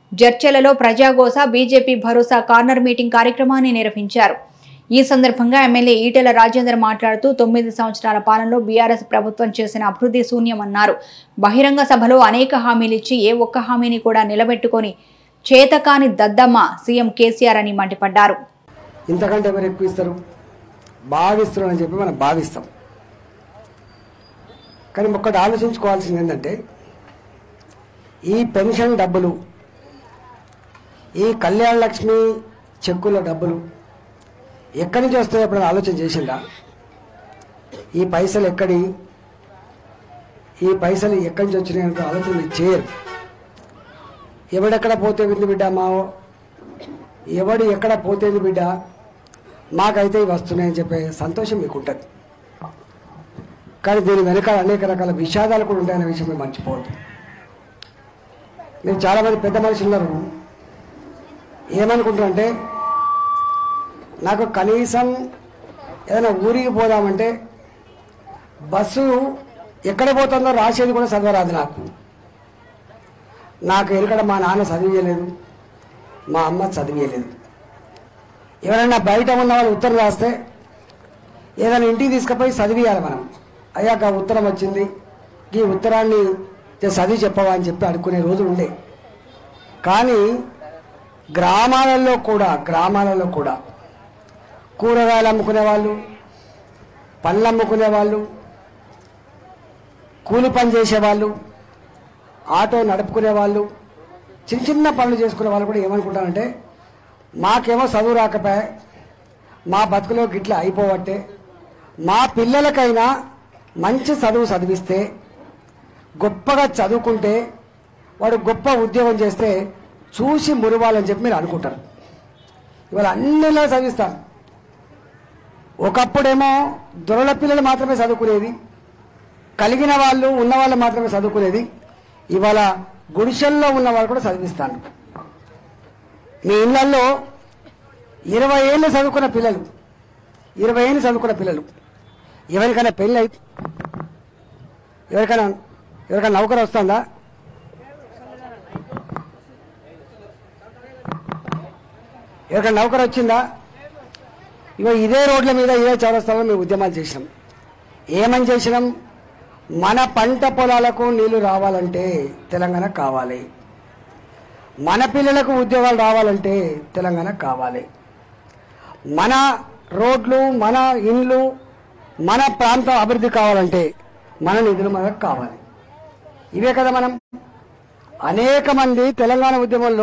జడ్చలలో ప్రజాగోస బీజేపీ భరోసా corner meeting కార్యక్రమాన్ని నిర్వహించారు। ఈ సందర్భంగా ఎమ్మెల్యే ఈటెల రాజేందర్ మాట్లాడుతూ 9 సంవత్సరాల పాలనలో బీఆర్ఎస్ ప్రభుత్వం చేసిన అభివృద్ధి శూన్యమన్నారు। బహిరంగ సభలో అనేక హామీలు ఇచ్చి ఏ ఒక్క హామీని కూడా నిలబెట్టుకొని చేతకాని దద్దమ్మ సీఎం కేసీఆర్ అని మండిపడ్డారు। ఇంతకంటే ఎవరు ఎక్కువ ఇస్తారు భావిస్తున్నారని చెప్పి మనం భావిస్తాం। కానీ ఒక్కటి ఆలోచించుకోవాల్సింది ఏంటంటే ఈ పెన్షన్ డబ్బులు, ఈ కళ్యాణ లక్ష్మి చెక్కుల డబ్బులు ఎక్కడి నుంచి వస్తాయో ఎప్పుడైనా ఆలోచన చేసిందా? ఈ పైసలు ఎక్కడి నుంచి వచ్చినాయి ఆలోచన మీరు చేయరు। ఎవడెక్కడ పోతే విందు బిడ్డ మావో, ఎవడు ఎక్కడ పోతేంది బిడ్డ, మాకైతే ఇవి వస్తున్నాయని చెప్పే సంతోషం మీకు ఉంటుంది। కానీ దీని వెనకాల అనేక రకాల విషాదాలు కూడా ఉంటాయనే విషయం మీరు మర్చిపోవద్దు। మీరు చాలామంది పెద్ద మనుషులు ఉన్నారు, ఏమనుకుంటారంటే నాకు కనీసం ఏదైనా ఊరికి పోదామంటే బస్సు ఎక్కడ పోతుందో రాసేది కూడా చదవరాదు। నాకు ఎందుకంటే మా నాన్న చదివేయలేదు, మా అమ్మ చదివేయలేదు। ఎవరైనా బయట ఉన్న వాళ్ళు ఉత్తరం రాస్తే ఏదైనా ఇంటికి తీసుకుపోయి చదివేయాలి మనం। అయ్యాక ఉత్తరం వచ్చింది, ఈ ఉత్తరాన్ని చదివి చెప్పవా అని చెప్పి అడుక్కునే రోజులు ఉండే। కానీ గ్రామాలలో కూడా కూరగాయలు అమ్ముకునే వాళ్ళు, పళ్ళు అమ్ముకునే వాళ్ళు, కూలి పని చేసేవాళ్ళు, ఆటో నడుపుకునే వాళ్ళు, చిన్న చిన్న పనులు చేసుకునే వాళ్ళు కూడా ఏమనుకుంటారంటే మాకేమో చదువు రాకపోయా, మా బతుకులో గిట్లా అయిపోవట్టే, మా పిల్లలకైనా మంచి చదువు చదివిస్తే, గొప్పగా చదువుకుంటే, వాడు గొప్ప ఉద్యోగం చేస్తే చూసి మురవాలని చెప్పి మీరు అనుకుంటారు। ఇవాళ అన్నిలా చదివిస్తాను। ఒకప్పుడేమో దొరల పిల్లలు మాత్రమే చదువుకునేది, కలిగిన వాళ్ళు ఉన్నవాళ్ళు మాత్రమే చదువుకునేది। ఇవాళ గుడిసెల్లో ఉన్న వాళ్ళు కూడా చదివిస్తాను। మీ ఇళ్లలో 20 ఏళ్ళు చదువుకున్న పిల్లలు ఎవరికైనా పెళ్ళి అయితే ఎవరికైనా నౌకరు వస్తుందా? ఎవరికైనా నౌకరు వచ్చిందా? ఇగో ఇదే రోడ్ల మీద ఇదే చౌరస్తాలో మేము ఉద్యమాలు చేసినాం। ఏమని చేసినాం? మన పంట పొలాలకు నీళ్లు రావాలంటే తెలంగాణ కావాలి, మన పిల్లలకు ఉద్యోగాలు రావాలంటే తెలంగాణ కావాలి, మన రోడ్లు, మన ఇండ్లు, మన ప్రాంతం అభివృద్ధి కావాలంటే మన నిధులు మనకు కావాలి। ఇవే కదా మనం అనేక మంది తెలంగాణ ఉద్యమంలో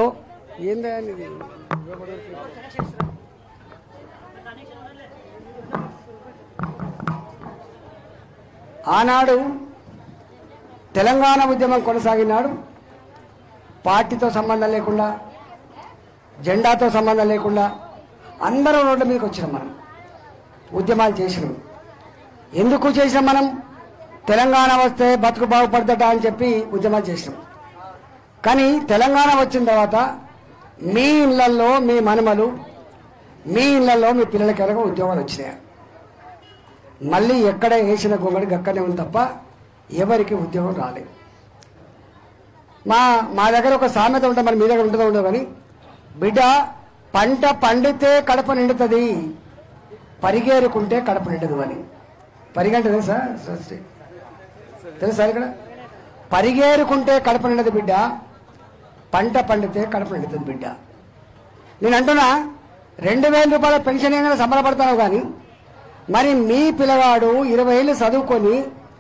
ఆనాడు తెలంగాణ ఉద్యమం కొనసాగినాడు। పార్టీతో సంబంధం లేకుండా, జెండాతో సంబంధం లేకుండా అందరం రోడ్ల మీదకి వచ్చినాం, మనం ఉద్యమాలు చేసినాం। ఎందుకు చేసినాం? మనం తెలంగాణ వస్తే బతుకు బాగుపడదట అని చెప్పి ఉద్యమాలు చేసినాం। కానీ తెలంగాణ వచ్చిన తర్వాత మీ ఇళ్లలో మీ మనమలు, మీ ఇళ్లలో మీ పిల్లలకి ఎవరికో ఉద్యోగాలు వచ్చినాయి। మళ్ళీ ఎక్కడ వేసిన గొంగడి గక్కనే ఉంది తప్ప ఎవరికి ఉద్యోగం రాలేదు। మా దగ్గర ఒక సామెత ఉంటుంది, మరి మీ దగ్గర ఉంటుందో ఉండదు కానీ, బిడ్డ పంట పండితే కడప నిండుతుంది, పరిగేరుకుంటే కడప నిండదు అని। పరిగంటే తెలుసా ఇక్కడ? పరిగేరుకుంటే కడప నిండదు బిడ్డ, పంట పండితే కడప నిండుతుంది బిడ్డ। నేను అంటున్నా 2000 రూపాయల పెన్షన్ ఏమైనా సంబరపడతాను కానీ, మరి మీ పిల్లవాడు 20 ఏళ్ళు చదువుకొని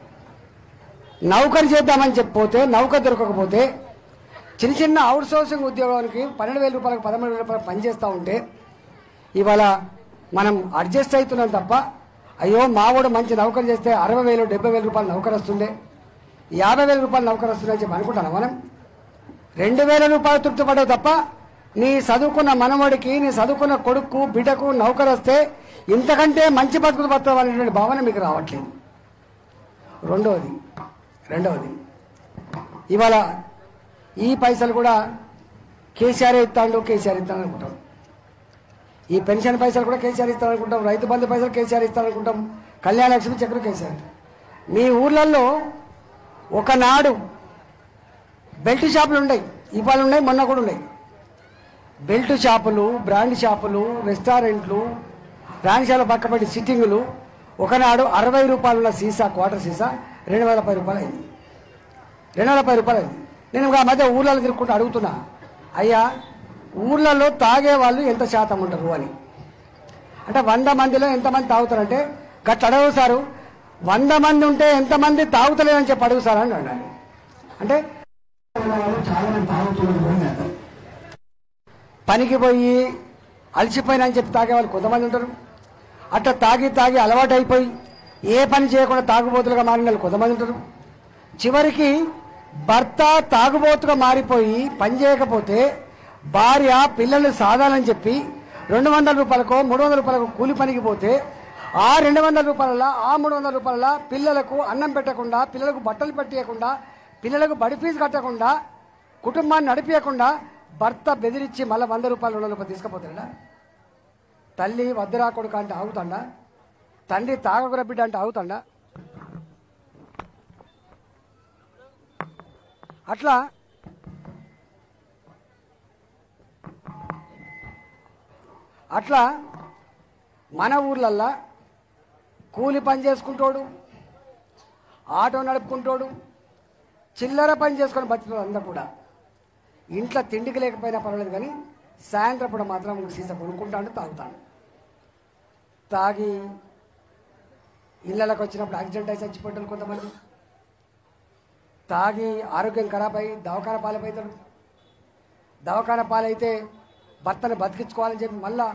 నౌకరు చేద్దామని చెప్పిపోతే, నౌకరు దొరకకపోతే, చిన్న చిన్న అవుట్ సోర్సింగ్ ఉద్యోగానికి 12,000 రూపాయలకు 13,000 రూపాయలు పనిచేస్తూ ఉంటే ఇవాళ మనం అడ్జస్ట్ అవుతున్నాం తప్ప, అయ్యో మావాడు మంచి నౌకరు చేస్తే 60,000 70,000 రూపాయలు నౌకరు వస్తుండే, 50,000 రూపాయలు నౌకరు వస్తుందని చెప్పి అనుకుంటాను మనం। 2,000 రూపాయలు తృప్తిపడవు తప్ప నీ చదువుకున్న మనవడికి, నీ చదువుకున్న కొడుకు బిడ్డకు నౌకరు వస్తే ఇంతకంటే మంచి బతుకులు బతుకు అనేటువంటి భావన మీకు రావట్లేదు। రెండవది ఇవాళ ఈ పైసలు కూడా కేసీఆర్ ఇస్తాడు అనుకుంటాం, ఈ పెన్షన్ పైసలు కూడా కేసీఆర్ ఇస్తారనుకుంటాం, రైతు బంధు పైసలు కేసీఆర్ ఇస్తారనుకుంటాం, కళ్యాణ లక్ష్మి చెక్కులు కేసీఆర్। మీ ఊర్లలో ఒకనాడు బెల్ట్ షాపులు ఉన్నాయి, ఇవాళ ఉన్నాయి, మొన్న కూడా ఉన్నాయి। బెల్ట్ షాపులు, బ్రాండ్ షాపులు, రెస్టారెంట్లు, బ్రాండ్ షాపుల పక్కపడి సిట్టింగులు. ఒకనాడు 60 రూపాయలున్న సీసా, క్వార్టర్ సీసా 210 రూపాయలు అయింది. 210 రూపాయలు అయింది. నేను ఆ మధ్య ఊళ్ళలో తిరుగుకుంటూ అడుగుతున్నా, అయ్యా ఊళ్ళల్లో తాగే వాళ్ళు ఎంత శాతం ఉంటారు అని. అంటే 100 మందిలో ఎంతమంది తాగుతారంటే గట్ల అడవు సారు, 100 మంది ఉంటే ఎంతమంది తాగుతలేదని చెప్పి అడుగు సార్ అని అన్నాడు. అంటే చాలా మంది తాగుతున్నారు, పనికి పోయి అలసిపోయినా అని చెప్పి తాగే వాళ్ళు కొంతమంది ఉంటారు. అట్లా తాగి తాగి అలవాటు అయిపోయి ఏ పని చేయకుండా తాగుబోతులుగా మారిన వాళ్ళు కొంతమంది ఉంటారు. చివరికి భర్త తాగుబోతుగా మారిపోయి పని చేయకపోతే భార్య పిల్లల్ని సాధాలని చెప్పి 200 రూపాయలకో 300 రూపాయలకు కూలి పనికి పోతే ఆ 200 రూపాయల ఆ 300 రూపాయల పిల్లలకు అన్నం పెట్టకుండా, పిల్లలకు బట్టలు పెట్టకుండా, పిల్లలకు బడి ఫీజు కట్టకుండా, కుటుంబాన్ని నడిపించకుండా భర్త బెదిరించి మళ్ళీ 100 రూపాయలు 200 రూపాయలు తీసుకుపోతాడా? తల్లి వద్దురా కొడుకు అంటే ఆగుతాడా? తండ్రి తాగకుర బిడ్డ అంటే ఆగుతాడా? అట్లా మన ఊర్లల్లా కూలి పని చేసుకుంటోడు, ఆటో నడుపుకుంటోడు, చిల్లర పని చేసుకొని బతికిన అందరూ కూడా ఇంట్లో తిండికి లేకపోయినా పర్వాలేదు, కానీ సాయంత్రం పూట మాత్రం సీసా కొనుక్కుంటాడు, తాగుతాడు. తాగి ఇళ్ళకి వచ్చినప్పుడు యాక్సిడెంట్ అయి చచ్చిపోతాడు కొంతమంది. తాగి ఆరోగ్యం ఖరాబ్ అయ్యి దవాఖాన పాలైపోతాడు. దవాఖాన పాలైతే భర్తను బతికించుకోవాలని చెప్పి మళ్ళా